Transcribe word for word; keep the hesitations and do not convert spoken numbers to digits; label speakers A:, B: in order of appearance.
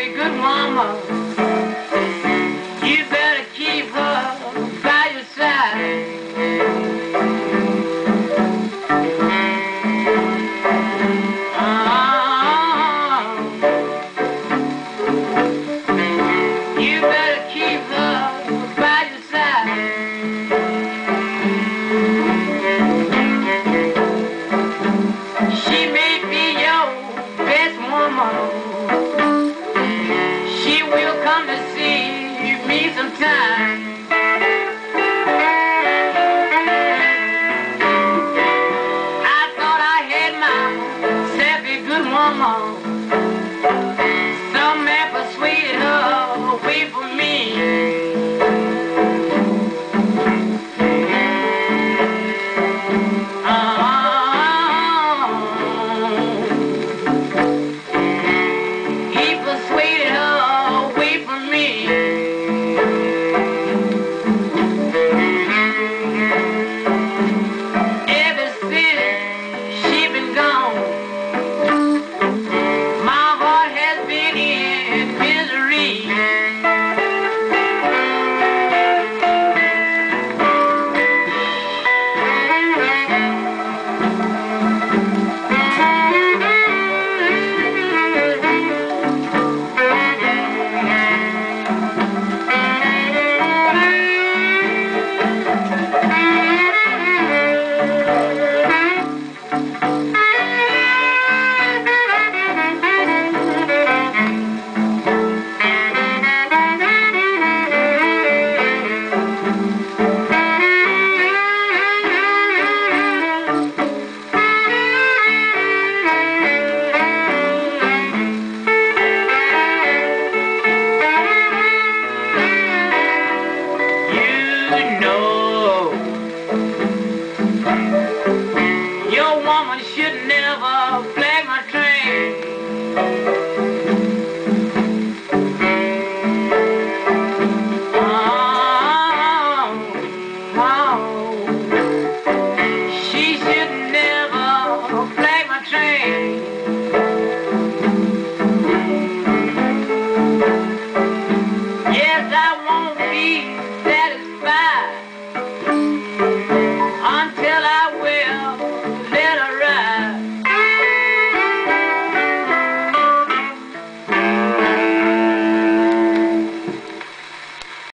A: very good mama. You better keep her by your side. Uh, you better keep her by your side. She may be your best woman. She will come to see me sometime.